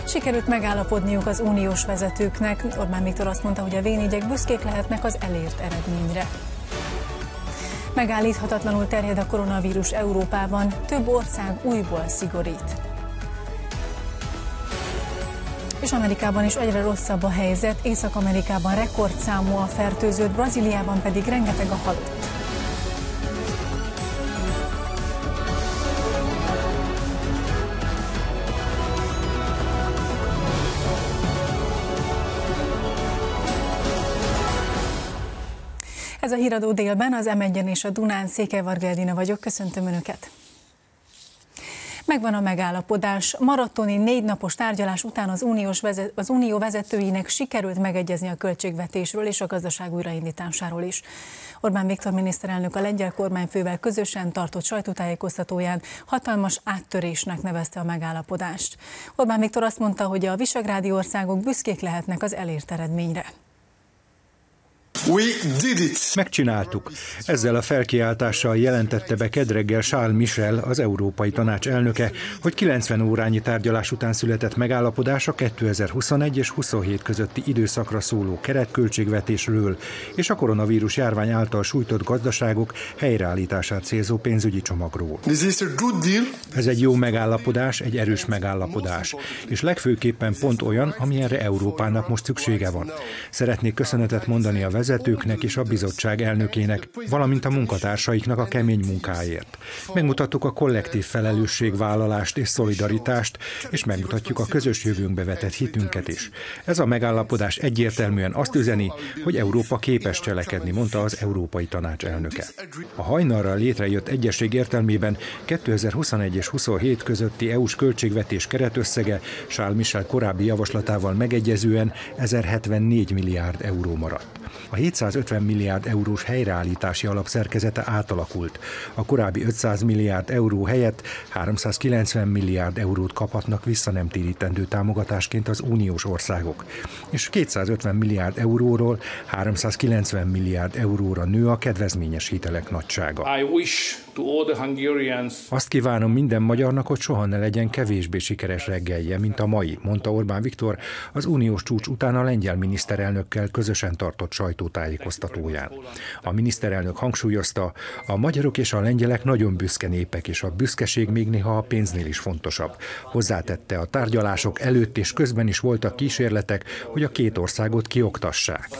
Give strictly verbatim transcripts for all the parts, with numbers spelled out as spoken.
Sikerült megállapodniuk az uniós vezetőknek. Orbán Viktor azt mondta, hogy a vé négyek büszkék lehetnek az elért eredményre. Megállíthatatlanul terjed a koronavírus Európában, több ország újból szigorít. És Amerikában is egyre rosszabb a helyzet, Észak-Amerikában rekordszámú a fertőzött, Brazíliában pedig rengeteg a halott. Ez a Híradó délben, az em egyen és a Dunán, Székely Varga Edina vagyok, köszöntöm Önöket. Megvan a megállapodás. Maratoni négy napos tárgyalás után az, uniós vezet, az unió vezetőinek sikerült megegyezni a költségvetésről és a gazdaság újraindításáról is. Orbán Viktor miniszterelnök a lengyel kormányfővel közösen tartott sajtótájékoztatóján hatalmas áttörésnek nevezte a megállapodást. Orbán Viktor azt mondta, hogy a visegrádi országok büszkék lehetnek az elért eredményre. We did it. Megcsináltuk. Ezzel a felkiáltással jelentette be kedreggel Charles Michel, az Európai Tanács elnöke, hogy kilencven órányi tárgyalás után született megállapodás a kétezer-huszonegy és huszonhét közötti időszakra szóló keretköltségvetésről és a koronavírus járvány által sújtott gazdaságok helyreállítását célzó pénzügyi csomagról. This is a good deal. Ez egy jó megállapodás, egy erős megállapodás, és legfőképpen pont olyan, amilyenre Európának most szüksége van. Szeretnék köszönetet mondani a vezetőknek és a bizottság elnökének, valamint a munkatársaiknak a kemény munkáért. Megmutattuk a kollektív felelősségvállalást és szolidaritást, és megmutatjuk a közös jövőnkbe vetett hitünket is. Ez a megállapodás egyértelműen azt üzeni, hogy Európa képes cselekedni, mondta az Európai Tanács elnöke. A hajnalra létrejött egyezség értelmében kétezer-huszonegy és huszonhét közötti é u-s költségvetés keretösszege Charles Michel korábbi javaslatával megegyezően ezerhetvennégy milliárd euró maradt. A hétszázötven milliárd eurós helyreállítási alap szerkezete átalakult. A korábbi ötszáz milliárd euró helyett háromszázkilencven milliárd eurót kaphatnak vissza nem térítendő támogatásként az uniós országok, és kétszázötven milliárd euróról háromszázkilencven milliárd euróra nő a kedvezményes hitelek nagysága. Azt kívánom minden magyarnak, hogy soha ne legyen kevésbé sikeres reggelje, mint a mai, mondta Orbán Viktor az uniós csúcs után a lengyel miniszterelnökkel közösen tartott sajtótájékoztatóján. A miniszterelnök hangsúlyozta, a magyarok és a lengyelek nagyon büszke népek, és a büszkeség még néha a pénznél is fontosabb. Hozzátette, a tárgyalások előtt és közben is voltak kísérletek, hogy a két országot kioktassák.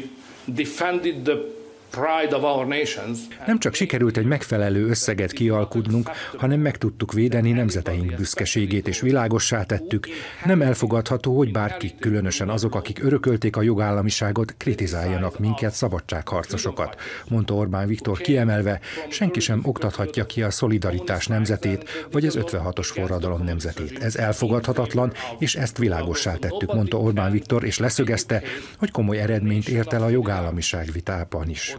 Nem csak sikerült egy megfelelő összeget kialkudnunk, hanem meg tudtuk védeni nemzeteink büszkeségét, és világossá tettük. Nem elfogadható, hogy bárki, különösen azok, akik örökölték a jogállamiságot, kritizáljanak minket, szabadságharcosokat, mondta Orbán Viktor kiemelve, senki sem oktathatja ki a szolidaritás nemzetét, vagy az ötvenhatos forradalom nemzetét. Ez elfogadhatatlan, és ezt világossá tettük, mondta Orbán Viktor, és leszögezte, hogy komoly eredményt ért el a jogállamiság vitában is.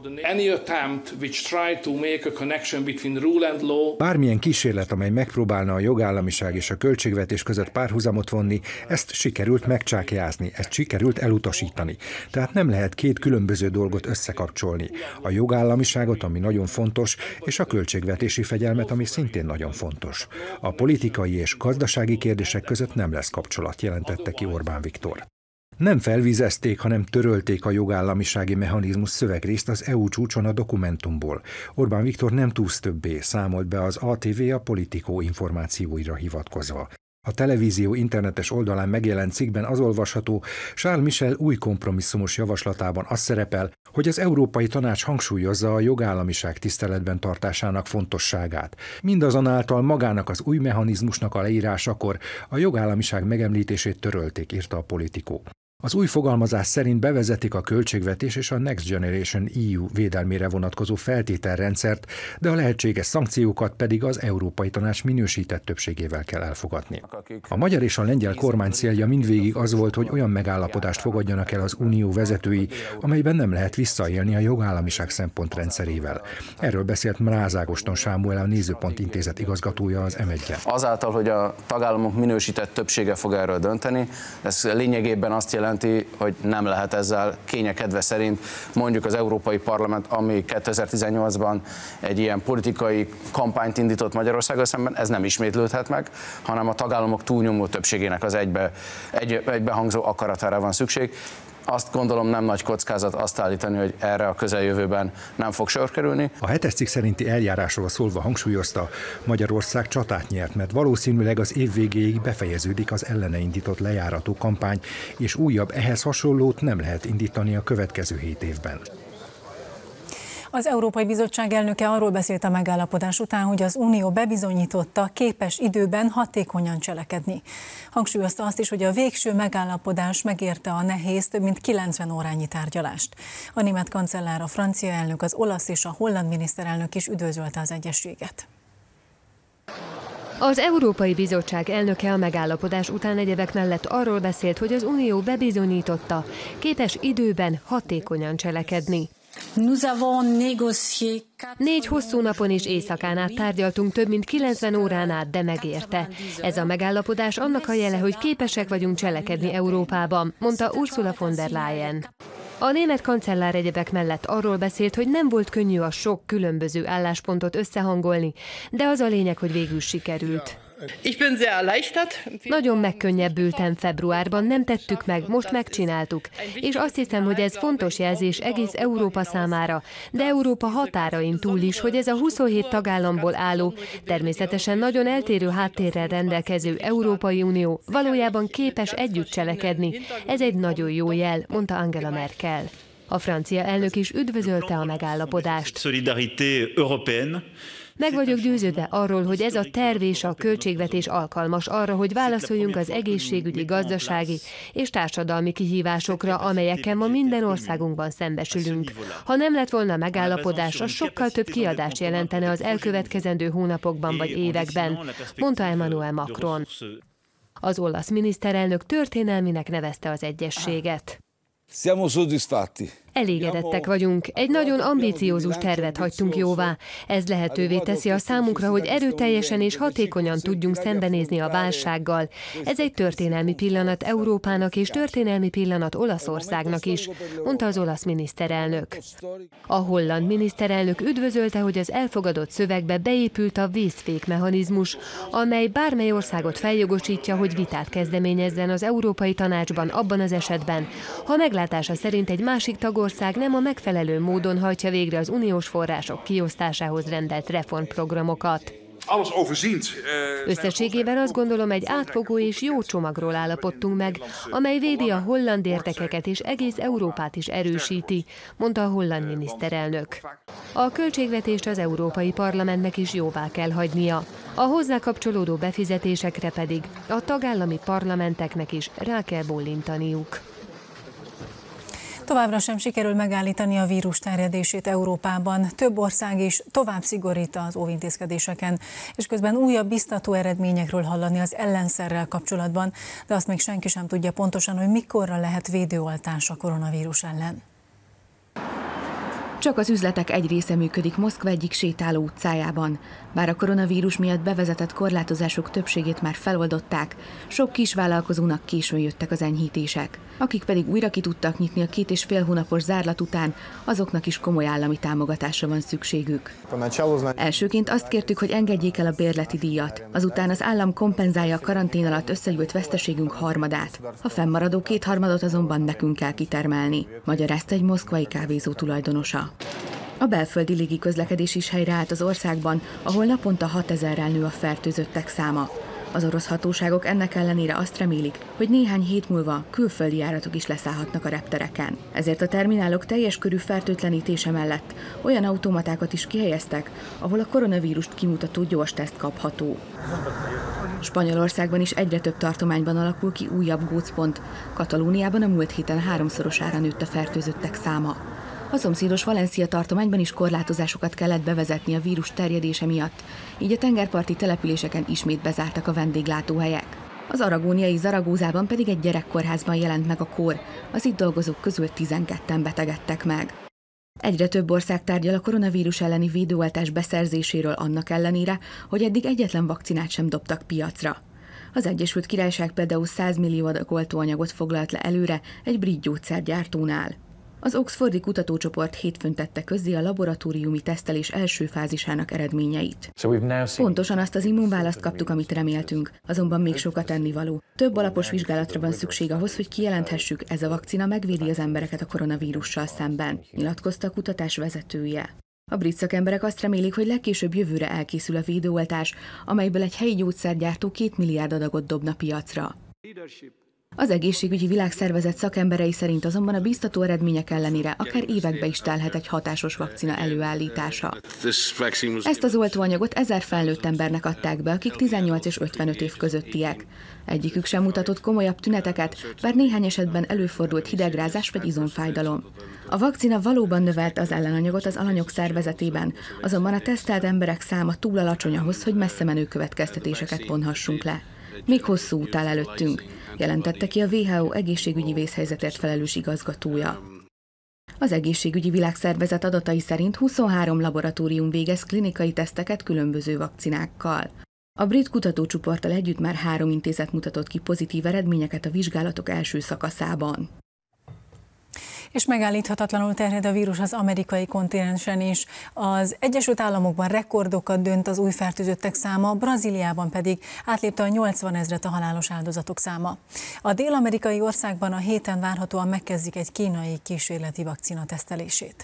Bármilyen kísérlet, amely megpróbálna a jogállamiság és a költségvetés között párhuzamot vonni, ezt sikerült megcsákjázni, ezt sikerült elutasítani. Tehát nem lehet két különböző dolgot összekapcsolni. A jogállamiságot, ami nagyon fontos, és a költségvetési fegyelmet, ami szintén nagyon fontos. A politikai és gazdasági kérdések között nem lesz kapcsolat, jelentette ki Orbán Viktor. Nem felvizezték, hanem törölték a jogállamisági mechanizmus szövegrészt az é u csúcson a dokumentumból. Orbán Viktor nem túsz többé, számolt be az á té vé a Politico információira hivatkozva. A televízió internetes oldalán megjelent cikkben az olvasható, Charles Michel új kompromisszumos javaslatában az szerepel, hogy az Európai Tanács hangsúlyozza a jogállamiság tiszteletben tartásának fontosságát. Mindazonáltal magának az új mechanizmusnak a leírásakor a jogállamiság megemlítését törölték, írta a Politico. Az új fogalmazás szerint bevezetik a költségvetés és a Next Generation é u védelmére vonatkozó feltételrendszert, de a lehetséges szankciókat pedig az Európai Tanács minősített többségével kell elfogadni. A magyar és a lengyel kormány célja mindvégig az volt, hogy olyan megállapodást fogadjanak el az unió vezetői, amelyben nem lehet visszaélni a jogállamiság szempontrendszerével. Erről beszélt Mráz Ágoston Sámuel, a Nézőpont Intézet igazgatója az em egyen. Azáltal, hogy a tagállamok minősített többsége fog erről dönteni, ez lényegében azt jelenti, jelenti, hogy nem lehet ezzel kényekedve szerint mondjuk az Európai Parlament, ami kétezer-tizennyolcban egy ilyen politikai kampányt indított Magyarországgal szemben, ez nem ismétlődhet meg, hanem a tagállamok túlnyomó többségének az egybe, egy, egybehangzó akaratára van szükség. Azt gondolom nem nagy kockázat azt állítani, hogy erre a közeljövőben nem fog sor kerülni. A hetes cikk szerinti eljárásról szólva hangsúlyozta, Magyarország csatát nyert, mert valószínűleg az év végéig befejeződik az ellene indított lejárató kampány, és újabb ehhez hasonlót nem lehet indítani a következő hét évben. Az Európai Bizottság elnöke arról beszélt a megállapodás után, hogy az Unió bebizonyította, képes időben hatékonyan cselekedni. Hangsúlyozta azt is, hogy a végső megállapodás megérte a nehéz, több mint kilencven órányi tárgyalást. A német kancellár, a francia elnök, az olasz és a holland miniszterelnök is üdvözölte az egyezséget. Az Európai Bizottság elnöke a megállapodás után egyebek mellett arról beszélt, hogy az Unió bebizonyította, képes időben hatékonyan cselekedni. Négy hosszú napon és éjszakán át tárgyaltunk, több mint kilencven órán át, de megérte. Ez a megállapodás annak a jele, hogy képesek vagyunk cselekedni Európában, mondta Ursula von der Leyen. A német kancellár egyebek mellett arról beszélt, hogy nem volt könnyű a sok különböző álláspontot összehangolni, de az a lényeg, hogy végül sikerült. Nagyon megkönnyebbültem februárban, nem tettük meg, most megcsináltuk. És azt hiszem, hogy ez fontos jelzés egész Európa számára, de Európa határain túl is, hogy ez a huszonhét tagállamból álló, természetesen nagyon eltérő háttérrel rendelkező Európai Unió valójában képes együtt cselekedni. Ez egy nagyon jó jel, mondta Angela Merkel. A francia elnök is üdvözölte a megállapodást. Meg vagyok győződve arról, hogy ez a terv és a költségvetés alkalmas arra, hogy válaszoljunk az egészségügyi, gazdasági és társadalmi kihívásokra, amelyekkel ma minden országunkban szembesülünk. Ha nem lett volna megállapodás, az sokkal több kiadást jelentene az elkövetkezendő hónapokban vagy években, mondta Emmanuel Macron. Az olasz miniszterelnök történelminek nevezte az egyezséget. Siamo soddisfatti. Elégedettek vagyunk, egy nagyon ambiciózus tervet hagytunk jóvá. Ez lehetővé teszi a számunkra, hogy erőteljesen és hatékonyan tudjunk szembenézni a válsággal. Ez egy történelmi pillanat Európának és történelmi pillanat Olaszországnak is, mondta az olasz miniszterelnök. A holland miniszterelnök üdvözölte, hogy az elfogadott szövegbe beépült a vészfékmechanizmus, amely bármely országot feljogosítja, hogy vitát kezdeményezzen az Európai Tanácsban abban az esetben, ha meglátása szerint egy másik tagország ország nem a megfelelő módon hajtja végre az uniós források kiosztásához rendelt reformprogramokat. Összességében azt gondolom, egy átfogó és jó csomagról állapodtunk meg, amely védi a holland érdekeket és egész Európát is erősíti, mondta a holland miniszterelnök. A költségvetést az Európai Parlamentnek is jóvá kell hagynia. A hozzá kapcsolódó befizetésekre pedig a tagállami parlamenteknek is rá kell bólintaniuk. Továbbra sem sikerül megállítani a vírus terjedését Európában. Több ország is tovább szigorít az óvintézkedéseken, és közben újabb biztató eredményekről hallani az ellenszerrel kapcsolatban, de azt még senki sem tudja pontosan, hogy mikorra lehet védőoltás a koronavírus ellen. Csak az üzletek egy része működik Moszkva egyik sétáló utcájában. Bár a koronavírus miatt bevezetett korlátozások többségét már feloldották, sok kisvállalkozónak későn jöttek az enyhítések. Akik pedig újra ki tudtak nyitni a két és fél hónapos zárlat után, azoknak is komoly állami támogatásra van szükségük. Elsőként azt kértük, hogy engedjék el a bérleti díjat. Azután az állam kompenzálja a karantén alatt összegyűlt veszteségünk harmadát. A fennmaradó kétharmadot azonban nekünk kell kitermelni, magyarázta egy moszkvai kávézó tulajdonosa. A belföldi légiközlekedés is helyreállt az országban, ahol naponta hatezerrel nő a fertőzöttek száma. Az orosz hatóságok ennek ellenére azt remélik, hogy néhány hét múlva külföldi járatok is leszállhatnak a reptereken. Ezért a terminálok teljes körű fertőtlenítése mellett olyan automatákat is kihelyeztek, ahol a koronavírust kimutató gyors teszt kapható. Spanyolországban is egyre több tartományban alakul ki újabb gócpont. Katalóniában a múlt héten háromszorosára nőtt a fertőzöttek száma. A szomszédos Valencia tartományban is korlátozásokat kellett bevezetni a vírus terjedése miatt, így a tengerparti településeken ismét bezártak a vendéglátóhelyek. Az aragóniai Zaragózában pedig egy gyerekkórházban jelent meg a kór, az itt dolgozók közül tizenketten betegedtek meg. Egyre több ország tárgyal a koronavírus elleni védőoltás beszerzéséről annak ellenére, hogy eddig egyetlen vakcinát sem dobtak piacra. Az Egyesült Királyság például száz millió adag oltóanyagot foglalt le előre egy brit gyógyszergyártónál. Az Oxfordi kutatócsoport hétfőn tette közzé a laboratóriumi tesztelés első fázisának eredményeit. Pontosan azt az immunválaszt kaptuk, amit reméltünk, azonban még sokat tennivaló. Több alapos vizsgálatra van szükség ahhoz, hogy kijelenthessük, ez a vakcina megvédi az embereket a koronavírussal szemben, nyilatkozta a kutatás vezetője. A brit szakemberek azt remélik, hogy legkésőbb jövőre elkészül a védőoltás, amelyből egy helyi gyógyszergyártó két milliárd adagot dobna piacra. Az egészségügyi világszervezet szakemberei szerint azonban a biztató eredmények ellenére akár évekbe is telhet egy hatásos vakcina előállítása. Ezt az oltóanyagot ezer felnőtt embernek adták be, akik tizennyolc és ötvenöt év közöttiek. Egyikük sem mutatott komolyabb tüneteket, bár néhány esetben előfordult hidegrázás vagy izomfájdalom. A vakcina valóban növelte az ellenanyagot az alanyok szervezetében, azonban a tesztelt emberek száma túl alacsony ahhoz, hogy messze menő következtetéseket vonhassunk le. Még hosszú út áll előttünk, jelentette ki a dupla vé há ó egészségügyi vészhelyzetért felelős igazgatója. Az Egészségügyi Világszervezet adatai szerint huszonhárom laboratórium végez klinikai teszteket különböző vakcinákkal. A brit kutatócsoporttal együtt már három intézet mutatott ki pozitív eredményeket a vizsgálatok első szakaszában. És megállíthatatlanul terjed a vírus az amerikai kontinensen is. Az Egyesült Államokban rekordokat dönt az új fertőzöttek száma, Brazíliában pedig átlépte a nyolcvanezret a halálos áldozatok száma. A dél-amerikai országban a héten várhatóan megkezdik egy kínai kísérleti vakcina tesztelését.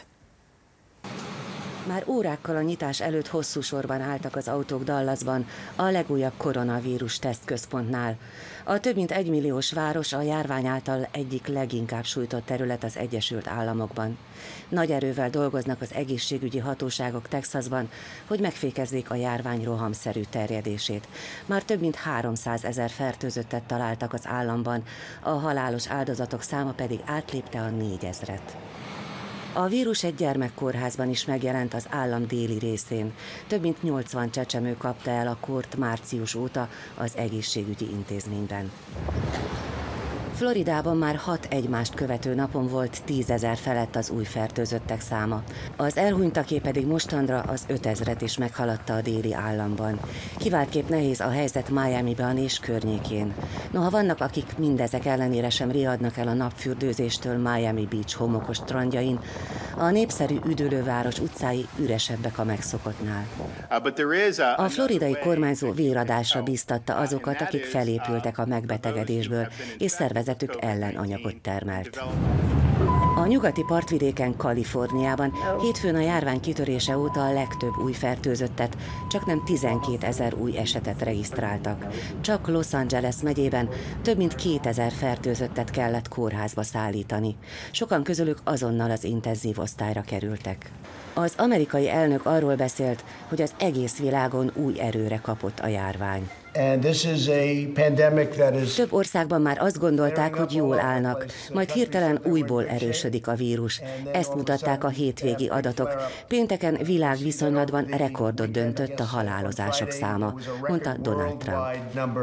Már órákkal a nyitás előtt hosszú sorban álltak az autók Dallasban, a legújabb koronavírus tesztközpontnál. A több mint egymilliós város a járvány által egyik leginkább sújtott terület az Egyesült Államokban. Nagy erővel dolgoznak az egészségügyi hatóságok Texasban, hogy megfékezzék a járvány rohamszerű terjedését. Már több mint háromszázezer fertőzöttet találtak az államban, a halálos áldozatok száma pedig átlépte a négyezret. A vírus egy gyermekkórházban is megjelent az állam déli részén. Több mint nyolcvan csecsemő kapta el a kórt március óta az egészségügyi intézményben. Floridában már hat egymást követő napon volt tízezer felett az új fertőzöttek száma. Az elhunytaké pedig mostanra az ötezret is meghaladta a déli államban. Kiváltképp nehéz a helyzet Miamiban és környékén. Noha vannak, akik mindezek ellenére sem riadnak el a napfürdőzéstől Miami Beach homokos strandjain, a népszerű üdülőváros utcái üresebbek a megszokottnál. A floridai kormányzó véradásra bíztatta azokat, akik felépültek a megbetegedésből, és szervezetük ellen anyagot termelt. A nyugati partvidéken, Kaliforniában hétfőn a járvány kitörése óta a legtöbb új fertőzöttet, csak nem tizenkétezer új esetet regisztráltak. Csak Los Angeles megyében több mint kétezer fertőzöttet kellett kórházba szállítani. Sokan közülük azonnal az intenzív osztályra kerültek. Az amerikai elnök arról beszélt, hogy az egész világon új erőre kapott a járvány. Több országban már azt gondolták, hogy jól állnak, majd hirtelen újból erősödik a vírus. Ezt mutatták a hétvégi adatok. Pénteken világviszonylatban rekordot döntött a halálozások száma, mondta Donald Trump.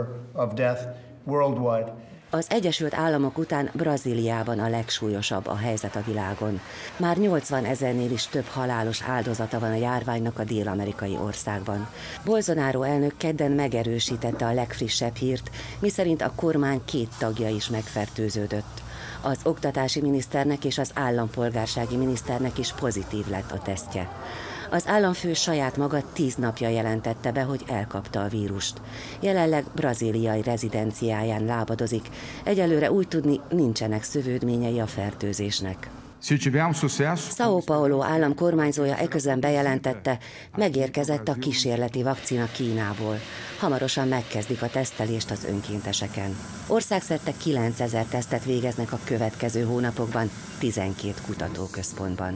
Az Egyesült Államok után Brazíliában a legsúlyosabb a helyzet a világon. Már nyolcvan ezernél is több halálos áldozata van a járványnak a dél-amerikai országban. Bolsonaro elnök kedden megerősítette a legfrissebb hírt, miszerint a kormány két tagja is megfertőződött. Az oktatási miniszternek és az állampolgársági miniszternek is pozitív lett a tesztje. Az államfő saját maga tíz napja jelentette be, hogy elkapta a vírust. Jelenleg brazíliai rezidenciáján lábadozik. Egyelőre úgy tudni, nincsenek szövődményei a fertőzésnek. São Paulo állam kormányzója eközben bejelentette, megérkezett a kísérleti vakcina Kínából. Hamarosan megkezdik a tesztelést az önkénteseken. Országszerte kilencezer tesztet végeznek a következő hónapokban tizenkét kutatóközpontban.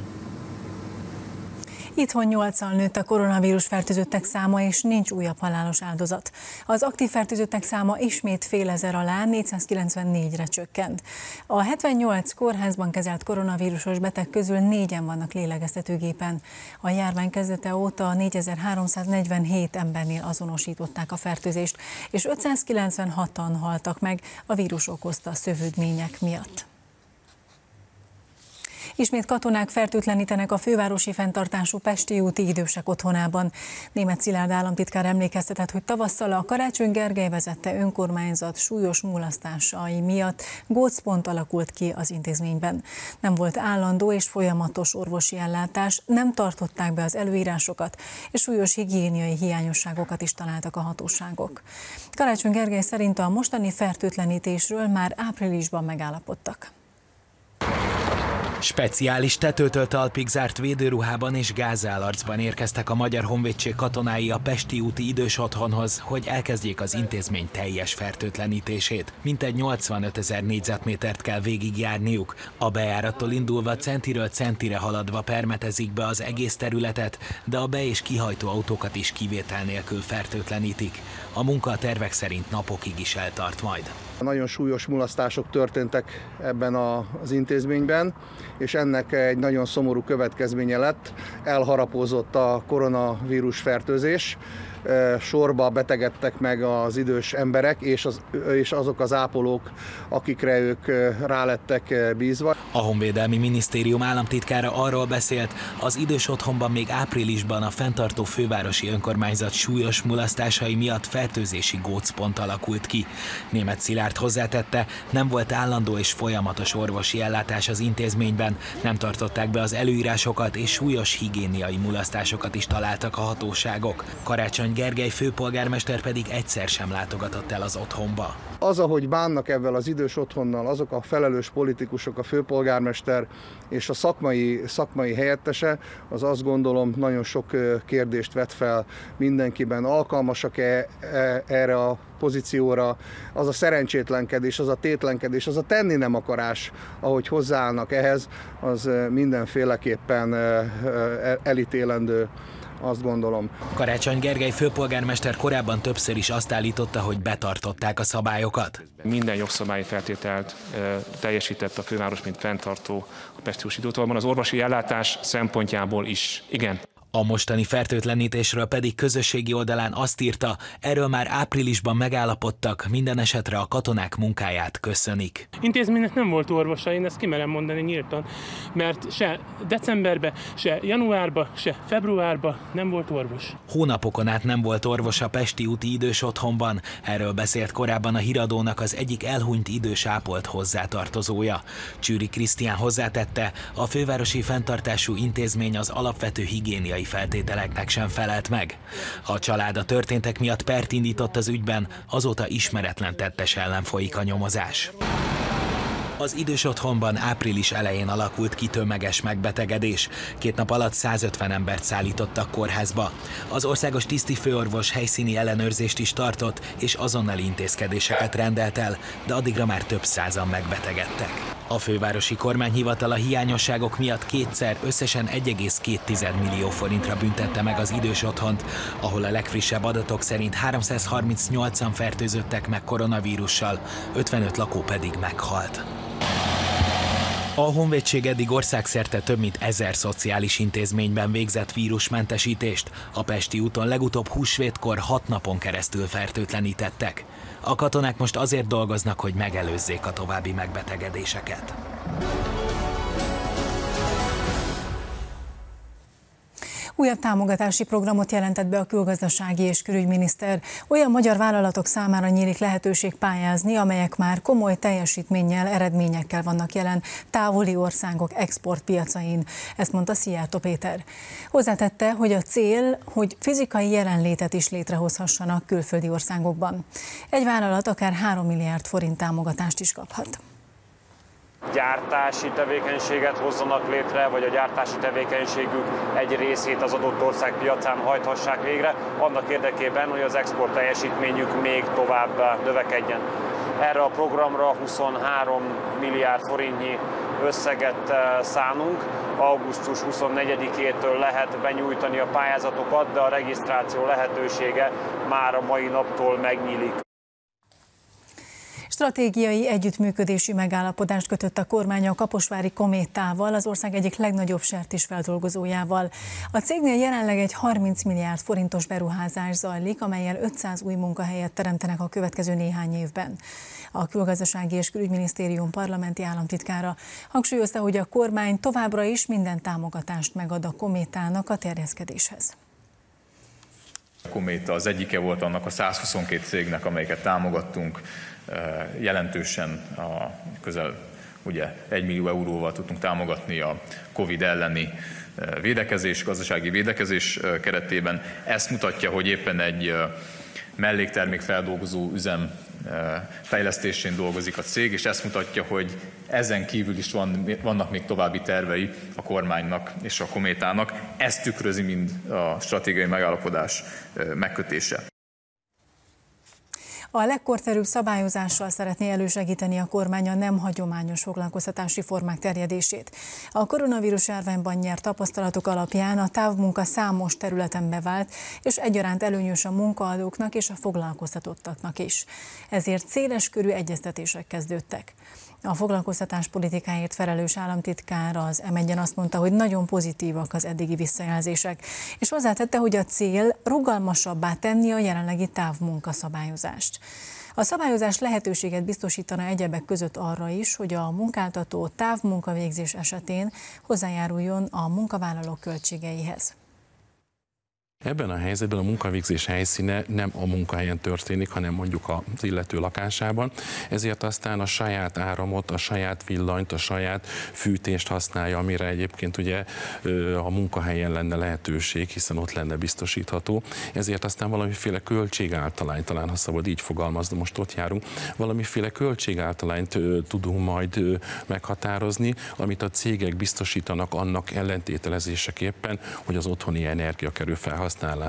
Itthon nyolccal nőtt a koronavírus fertőzöttek száma, és nincs újabb halálos áldozat. Az aktív fertőzöttek száma ismét fél ezer alá, négyszázkilencvennégyre csökkent. A hetvennyolc kórházban kezelt koronavírusos beteg közül négyen vannak lélegeztetőgépen. A járvány kezdete óta négyezer-háromszáznegyvenhét embernél azonosították a fertőzést, és ötszázkilencvenhatan haltak meg a vírus okozta szövődmények miatt. Ismét katonák fertőtlenítenek a fővárosi fenntartású Pesti úti idősek otthonában. Németh Szilárd államtitkár emlékeztetett, hogy tavasszal a Karácsony Gergely vezette önkormányzat súlyos mulasztásai miatt gócpont alakult ki az intézményben. Nem volt állandó és folyamatos orvosi ellátás, nem tartották be az előírásokat, és súlyos higiéniai hiányosságokat is találtak a hatóságok. Karácsony Gergely szerint a mostani fertőtlenítésről már áprilisban megállapodtak. Speciális tetőtől talpig zárt védőruhában és gázállarcban érkeztek a Magyar Honvédség katonái a Pesti úti idős otthonhoz, hogy elkezdjék az intézmény teljes fertőtlenítését. Mintegy nyolcvanöt ezer négyzetmétert kell végigjárniuk. A bejárattól indulva centiről centire haladva permetezik be az egész területet, de a be- és kihajtó autókat is kivétel nélkül fertőtlenítik. A munka a tervek szerint napokig is eltart majd. Nagyon súlyos mulasztások történtek ebben az intézményben, és ennek egy nagyon szomorú következménye lett. Elharapózott a koronavírus fertőzés, sorba betegedtek meg az idős emberek és, az, és azok az ápolók, akikre ők rálettek bízva. A Honvédelmi Minisztérium államtitkára arról beszélt, az idős otthonban még áprilisban a fenntartó fővárosi önkormányzat súlyos mulasztásai miatt fertőzési gócpont alakult ki. Németh Szilárd hozzátette, nem volt állandó és folyamatos orvosi ellátás az intézményben, nem tartották be az előírásokat és súlyos higiéniai mulasztásokat is találtak a hatóságok. Karácsony Gergely főpolgármester pedig egyszer sem látogatott el az otthonba. Az, ahogy bánnak ebben az idős otthonnal, azok a felelős politikusok, a főpolgármester és a szakmai, szakmai helyettese, az azt gondolom nagyon sok kérdést vet fel mindenkiben. Alkalmasak-e erre a pozícióra, az a szerencsétlenkedés, az a tétlenkedés, az a tenni nem akarás, ahogy hozzáállnak ehhez, az mindenféleképpen elítélendő. Azt gondolom. Karácsony Gergely főpolgármester korábban többször is azt állította, hogy betartották a szabályokat. Minden jogszabályi feltételt e, teljesített a főváros, mint fenntartó a Pesti időtolban. Az orvosi ellátás szempontjából is igen. A mostani fertőtlenítésről pedig közösségi oldalán azt írta, erről már áprilisban megállapodtak, minden esetre a katonák munkáját köszönik. Intézménynek nem volt orvosa, én ezt kimerem mondani nyíltan, mert se decemberben, se januárban, se februárban nem volt orvos. Hónapokon át nem volt orvos a Pesti úti idős otthonban, erről beszélt korábban a Híradónak az egyik elhunyt idős ápolt hozzátartozója. Csűri Krisztián hozzátette, a fővárosi fenntartású intézmény az alapvető higiéniai feltételeknek sem felelt meg. A család a történtek miatt pert indított az ügyben, azóta ismeretlen tettes ellen folyik a nyomozás. Az idős otthonban április elején alakult ki tömeges megbetegedés. Két nap alatt százötven embert szállítottak kórházba. Az országos tisztifőorvos helyszíni ellenőrzést is tartott, és azonnali intézkedéseket rendelt el, de addigra már több százan megbetegedtek. A fővárosi kormányhivatal a hiányosságok miatt kétszer összesen egy egész két millió forintra büntette meg az idős otthont, ahol a legfrissebb adatok szerint háromszázharmincnyolcan fertőzöttek meg koronavírussal, ötvenöt lakó pedig meghalt. A Honvédség eddig országszerte több mint ezer szociális intézményben végzett vírusmentesítést. A Pesti úton legutóbb húsvétkor hat napon keresztül fertőtlenítettek. A katonák most azért dolgoznak, hogy megelőzzék a további megbetegedéseket. Újabb támogatási programot jelentett be a külgazdasági és külügyminiszter. Olyan magyar vállalatok számára nyílik lehetőség pályázni, amelyek már komoly teljesítménnyel, eredményekkel vannak jelen távoli országok exportpiacain. Ezt mondta Szijjártó Péter. Hozzátette, hogy a cél, hogy fizikai jelenlétet is létrehozhassanak külföldi országokban. Egy vállalat akár három milliárd forint támogatást is kaphat. Gyártási tevékenységet hozzanak létre, vagy a gyártási tevékenységük egy részét az adott ország piacán hajthassák végre, annak érdekében, hogy az export teljesítményük még tovább növekedjen. Erre a programra huszonhárom milliárd forintnyi összeget szánunk. augusztus huszonnegyedikétől lehet benyújtani a pályázatokat, de a regisztráció lehetősége már a mai naptól megnyílik. Stratégiai együttműködési megállapodást kötött a kormány a kaposvári Kométával, az ország egyik legnagyobb sertésfeldolgozójával. A cégnél jelenleg egy harminc milliárd forintos beruházás zajlik, amellyel ötszáz új munkahelyet teremtenek a következő néhány évben. A Külgazdasági és Külügyminisztérium parlamenti államtitkára hangsúlyozta, hogy a kormány továbbra is minden támogatást megad a Kométának a terjeszkedéshez. A Kométa az egyike volt annak a százhuszonkét cégnek, amelyeket támogattunk, jelentősen a közel ugye egy millió euróval tudtunk támogatni a Covid elleni védekezés, gazdasági védekezés keretében. Ezt mutatja, hogy éppen egy melléktermék feldolgozó üzem fejlesztésén dolgozik a cég, és ezt mutatja, hogy ezen kívül is van, vannak még további tervei a kormánynak és a Kométának. Ez tükrözi mind a stratégiai megállapodás megkötése. A legkorszerűbb szabályozással szeretné elősegíteni a kormány a nem hagyományos foglalkoztatási formák terjedését. A koronavírus járványban nyert tapasztalatok alapján a távmunka számos területen bevált, és egyaránt előnyös a munkaadóknak és a foglalkoztatottaknak is. Ezért széleskörű egyeztetések kezdődtek. A foglalkoztatás politikáért felelős államtitkár az em egyen azt mondta, hogy nagyon pozitívak az eddigi visszajelzések, és hozzátette, hogy a cél rugalmasabbá tenni a jelenlegi távmunkaszabályozást. A szabályozás lehetőséget biztosítana egyebek között arra is, hogy a munkáltató távmunkavégzés esetén hozzájáruljon a munkavállalók költségeihez. Ebben a helyzetben a munkavégzés helyszíne nem a munkahelyen történik, hanem mondjuk az illető lakásában, ezért aztán a saját áramot, a saját villanyt, a saját fűtést használja, amire egyébként ugye a munkahelyen lenne lehetőség, hiszen ott lenne biztosítható. Ezért aztán valamiféle költségáltalány, talán ha szabad így fogalmazni, most ott járunk, valamiféle költségáltalányt tudunk majd meghatározni, amit a cégek biztosítanak annak ellentételezéseképpen, hogy az otthoni energia kerül felhasználásra.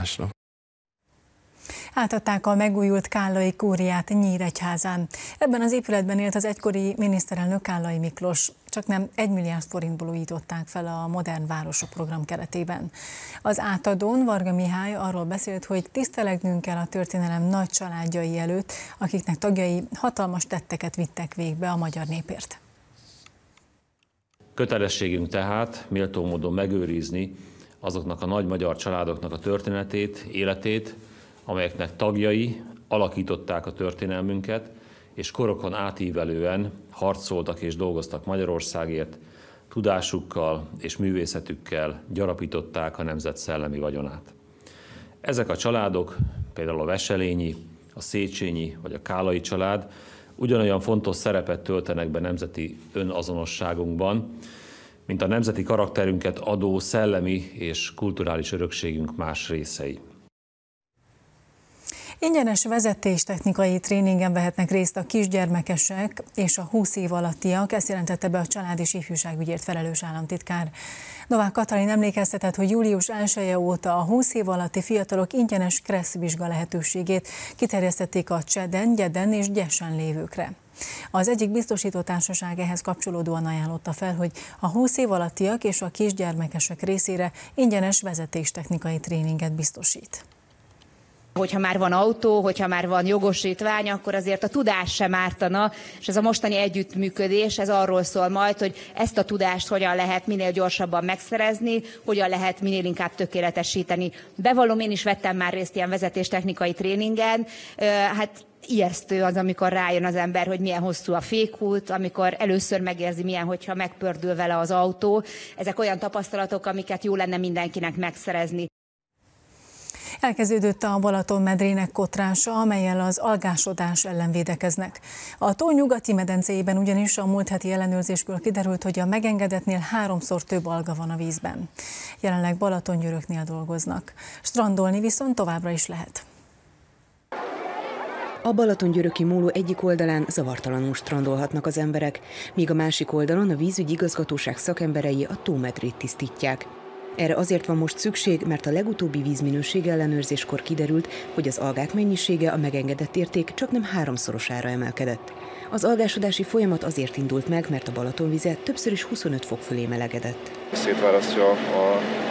Átadták a megújult kállai kúriát Nyíregyházán. Ebben az épületben élt az egykori miniszterelnök Kállai Miklós. Csak nem egy milliárd forintból újították fel a Modern Városok program keretében. Az átadón Varga Mihály arról beszélt, hogy tisztelegnünk kell a történelem nagy családjai előtt, akiknek tagjai hatalmas tetteket vittek végbe a magyar népért. Kötelességünk tehát méltó módon megőrizni azoknak a nagy magyar családoknak a történetét, életét, amelyeknek tagjai alakították a történelmünket, és korokon átívelően harcoltak és dolgoztak Magyarországért, tudásukkal és művészetükkel gyarapították a nemzet szellemi vagyonát. Ezek a családok, például a Veselényi, a Széchenyi vagy a Kállai család ugyanolyan fontos szerepet töltenek be nemzeti önazonosságunkban, mint a nemzeti karakterünket adó szellemi és kulturális örökségünk más részei. Ingyenes vezetéstechnikai tréningen vehetnek részt a kisgyermekesek és a húsz év alattiak, ezt jelentette be a Család és Ifjúságügyért felelős államtitkár. Novák Katalin emlékeztetett, hogy július elseje óta a húsz év alatti fiatalok ingyenes kressz vizsga lehetőségét kiterjesztették a Cseden, Gyeden és Gyesen lévőkre. Az egyik biztosító társaság ehhez kapcsolódóan ajánlotta fel, hogy a húsz év alattiak és a kisgyermekesek részére ingyenes vezetéstechnikai tréninget biztosít. Hogyha már van autó, hogyha már van jogosítvány, akkor azért a tudás sem ártana, és ez a mostani együttműködés, ez arról szól majd, hogy ezt a tudást hogyan lehet minél gyorsabban megszerezni, hogyan lehet minél inkább tökéletesíteni. Bevallom, én is vettem már részt ilyen vezetéstechnikai tréningen, hát ijesztő az, amikor rájön az ember, hogy milyen hosszú a fékút, amikor először megérzi, milyen, hogyha megpördül vele az autó. Ezek olyan tapasztalatok, amiket jó lenne mindenkinek megszerezni. Elkezdődött a Balaton-medrének kotrása, amellyel az algásodás ellen védekeznek. A tó nyugati medencéjében ugyanis a múlt heti ellenőrzésből kiderült, hogy a megengedetnél háromszor több alga van a vízben. Jelenleg Balatongyöröknél dolgoznak. Strandolni viszont továbbra is lehet. A Balatongyöröki móló egyik oldalán zavartalanul strandolhatnak az emberek, míg a másik oldalon a vízügyi igazgatóság szakemberei a tómedrét tisztítják. Erre azért van most szükség, mert a legutóbbi vízminőség ellenőrzéskor kiderült, hogy az algák mennyisége a megengedett érték csaknem háromszorosára emelkedett. Az algásodási folyamat azért indult meg, mert a Balaton vize többször is huszonöt fok fölé melegedett. Szétválasztja a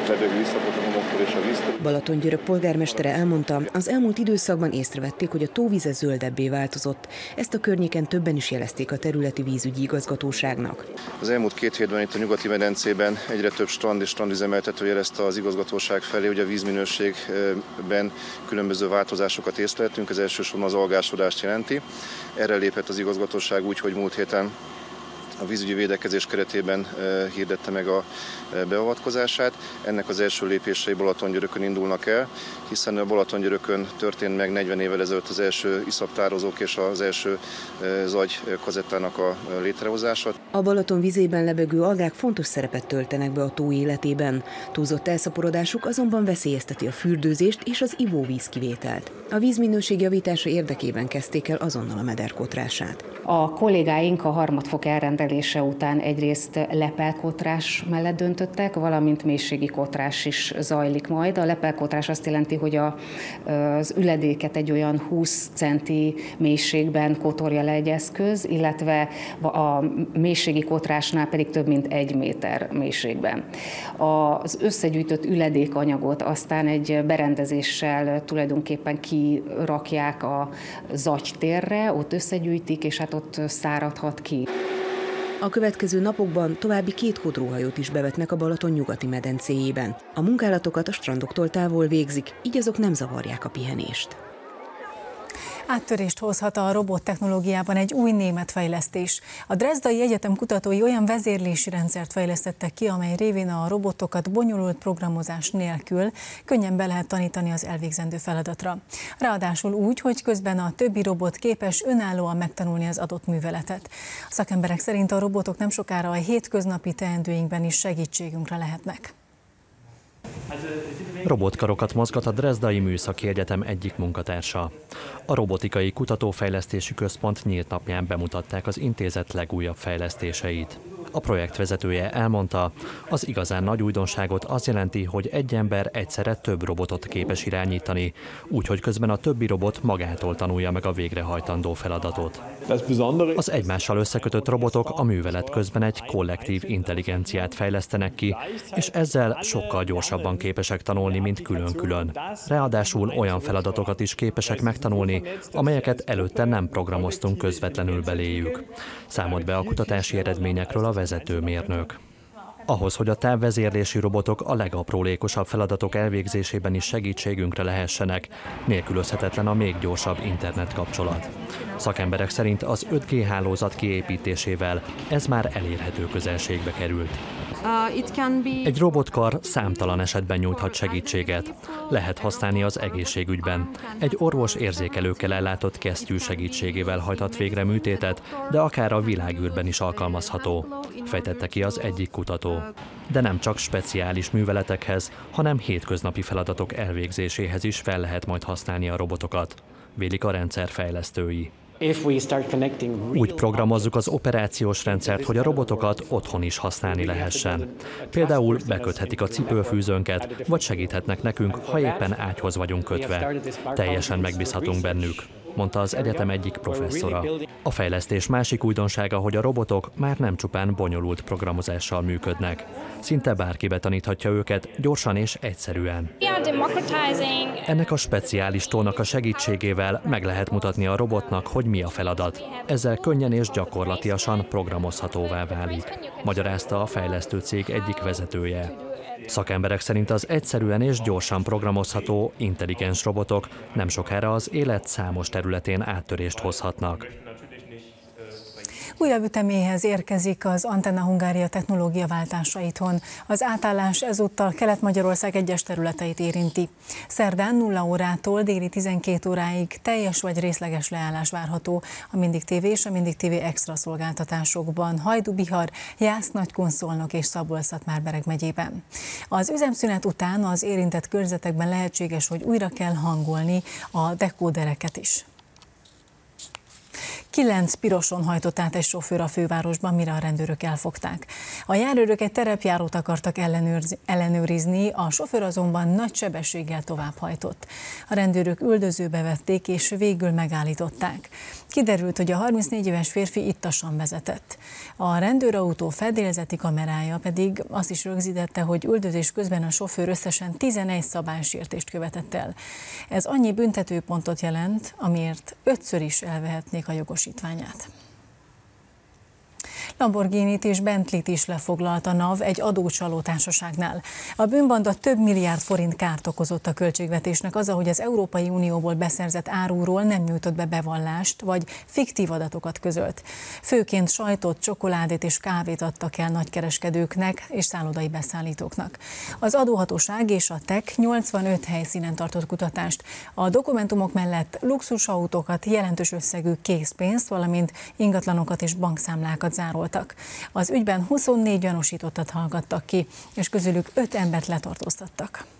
lebegő visszafotomoktól és a víztől. Balatongyörök polgármestere elmondta, az elmúlt időszakban észrevették, hogy a tóvíze zöldebbé változott. Ezt a környéken többen is jelezték a területi vízügyi igazgatóságnak. Az elmúlt két hétben itt a nyugati medencében egyre több strand és strandüzemeltető jelezte az igazgatóság felé, hogy a vízminőségben különböző változásokat észleltünk, ez elsősorban az algásodást jelenti. Erre lépett az igazgatóság úgy, hogy múlt héten a vízügyi védekezés keretében hirdette meg a beavatkozását. Ennek az első lépései Balatongyörökön indulnak el, hiszen a Balatongyörökön történt meg negyven évvel ezelőtt az első iszaptározók és az első zagy kazettának a létrehozása. A Balaton vizében lebegő algák fontos szerepet töltenek be a tó életében. Túlzott elszaporodásuk azonban veszélyezteti a fürdőzést és az ivóvíz kivételt. A vízminőség javítása érdekében kezdték el azonnal a mederkotrását. A kollégáink a harmadfok elrendelése után egyrészt lepelkotrás mellett döntöttek, valamint mélységi kotrás is zajlik majd. A lepelkotrás azt jelenti, hogy a, az üledéket egy olyan húsz centi mélységben kotorja le egy eszköz, illetve a mélységi kotrásnál pedig több mint egy méter mélységben. Az összegyűjtött üledékanyagot aztán egy berendezéssel tulajdonképpen kirakják a zagytérre, ott összegyűjtik, és hát ott száradhat ki. A következő napokban további két kodróhajót is bevetnek a Balaton nyugati medencéjében. A munkálatokat a strandoktól távol végzik, így azok nem zavarják a pihenést. Áttörést hozhat a robottechnológiában egy új német fejlesztés. A Dresdai Egyetem kutatói olyan vezérlési rendszert fejlesztettek ki, amely révén a robotokat bonyolult programozás nélkül könnyen be lehet tanítani az elvégzendő feladatra. Ráadásul úgy, hogy közben a többi robot képes önállóan megtanulni az adott műveletet. A szakemberek szerint a robotok nem sokára a hétköznapi teendőinkben is segítségünkre lehetnek. Robotkarokat mozgat a Dresdai Műszaki Egyetem egyik munkatársa. A Robotikai Kutatófejlesztési Központ nyílt napján bemutatták az intézet legújabb fejlesztéseit. A projekt vezetője elmondta, az igazán nagy újdonságot az jelenti, hogy egy ember egyszerre több robotot képes irányítani, úgyhogy közben a többi robot magától tanulja meg a végrehajtandó feladatot. Az egymással összekötött robotok a művelet közben egy kollektív intelligenciát fejlesztenek ki, és ezzel sokkal gyorsabban képesek tanulni, mint külön-külön. Ráadásul olyan feladatokat is képesek megtanulni, amelyeket előtte nem programoztunk közvetlenül beléjük. Számolt be a kutatási eredményekről a vezetőmérnök. Ahhoz, hogy a távvezérlési robotok a legaprólékosabb feladatok elvégzésében is segítségünkre lehessenek, nélkülözhetetlen a még gyorsabb internetkapcsolat. Szakemberek szerint az öt G hálózat kiépítésével ez már elérhető közelségbe került. Egy robotkar számtalan esetben nyújthat segítséget. Lehet használni az egészségügyben. Egy orvos érzékelőkkel ellátott kesztyű segítségével hajthat végre műtétet, de akár a világűrben is alkalmazható, fejtette ki az egyik kutató. De nem csak speciális műveletekhez, hanem hétköznapi feladatok elvégzéséhez is fel lehet majd használni a robotokat, vélik a rendszer fejlesztői. Úgy programozzuk az operációs rendszert, hogy a robotokat otthon is használni lehessen. Például beköthetik a cipőfűzőnket, vagy segíthetnek nekünk, ha éppen ágyhoz vagyunk kötve. Teljesen megbízhatunk bennük, mondta az egyetem egyik professzora. A fejlesztés másik újdonsága, hogy a robotok már nem csupán bonyolult programozással működnek. Szinte bárki betaníthatja őket gyorsan és egyszerűen. Ennek a speciális tónak a segítségével meg lehet mutatni a robotnak, hogy mi a feladat. Ezzel könnyen és gyakorlatiasan programozhatóvá válik, magyarázta a fejlesztő cég egyik vezetője. Szakemberek szerint az egyszerűen és gyorsan programozható, intelligens robotok nem sokára az élet számos területén áttörést hozhatnak. Újabb üteméhez érkezik az Antenna Hungária technológiaváltása itthon. Az átállás ezúttal Kelet-Magyarország egyes területeit érinti. Szerdán nulla órától déli tizenkét óráig teljes vagy részleges leállás várható a Mindig té vé és a Mindig té vé Extra szolgáltatásokban, Hajdú-Bihar, Jász-Nagykun-Szolnok és Szabolcs-Szatmár-Bereg megyében. Az üzemszünet után az érintett körzetekben lehetséges, hogy újra kell hangolni a dekódereket is. Kilenc piroson hajtott át egy sofőr a fővárosban, mire a rendőrök elfogták. A járőrök egy terepjárót akartak ellenőrizni, a sofőr azonban nagy sebességgel továbbhajtott. A rendőrök üldözőbe vették és végül megállították. Kiderült, hogy a harmincnégy éves férfi ittasan vezetett. A rendőrautó fedélzeti kamerája pedig azt is rögzítette, hogy üldözés közben a sofőr összesen tizenegy szabálysértést követett el. Ez annyi büntetőpontot jelent, amiért ötször is elvehetnék a jogosítványát. Lamborghinit és Bentleyt is lefoglalt a NAV egy adócsaló társaságnál. A bűnbanda több milliárd forint kárt okozott a költségvetésnek az, ahogy az Európai Unióból beszerzett áruról nem nyújtott be bevallást, vagy fiktív adatokat közölt. Főként sajtot, csokoládét és kávét adtak el nagykereskedőknek és szállodai beszállítóknak. Az adóhatóság és a TEK nyolcvanöt helyszínen tartott kutatást. A dokumentumok mellett luxusautókat, jelentős összegű készpénzt, valamint ingatlanokat és bankszámlákat zároltak. Az ügyben huszonnégy gyanúsítottat hallgattak ki, és közülük öt embert letartóztattak.